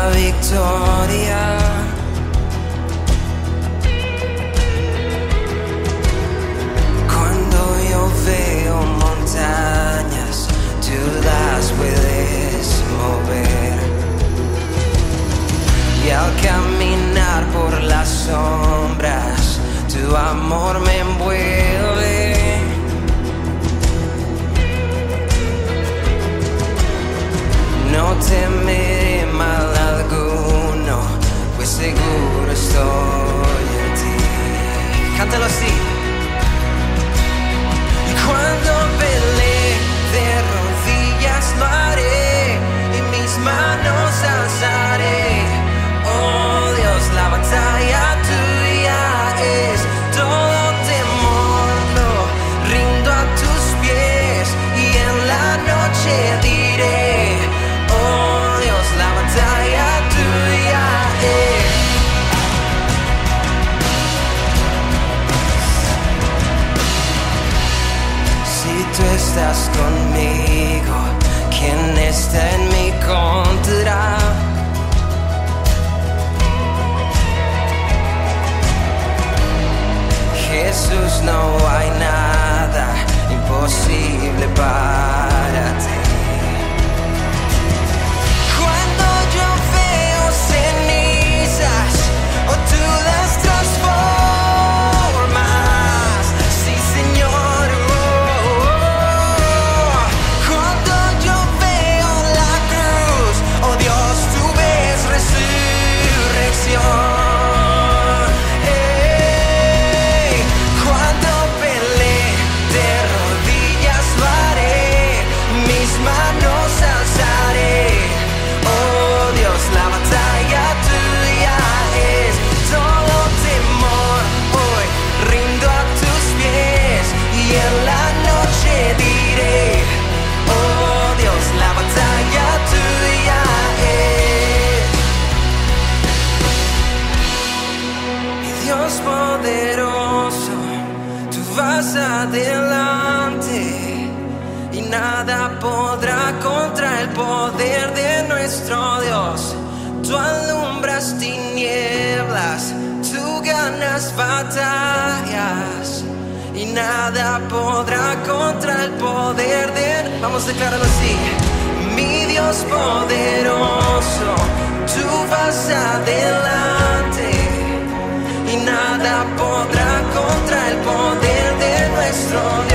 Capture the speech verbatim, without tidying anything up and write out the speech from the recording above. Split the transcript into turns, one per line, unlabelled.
la victoria. Cuando yo veo montañas, tú las puedes mover. Y al caminar por las sombras, tu amor me envuelve. No temeré mal alguno, pues seguro estoy en ti. Cántalo así. Y cuando pelee de rodillas lo haré, y mis manos alzaré. Oh Dios, la batalla tuya es. Todo temor lo rindo a tus pies, y en la noche diré: oh Dios, la batalla tuya es. Si tú estás conmigo, ¿quién está en mi contra? Jesús, no hay nada imposible para ti. Cuando yo veo cenizas, o tú las transformas, sí Señor. Oh, oh. Cuando yo veo la cruz, oh Dios, tú ves resurrección. Poderoso, tú vas adelante, y nada podrá contra el poder de nuestro Dios. Tú alumbras tinieblas, tú ganas batallas, y nada podrá contra el poder de... Vamos a declararlo así. Mi Dios poderoso, tú vas adelante, y nada podrá contra el poder de nuestro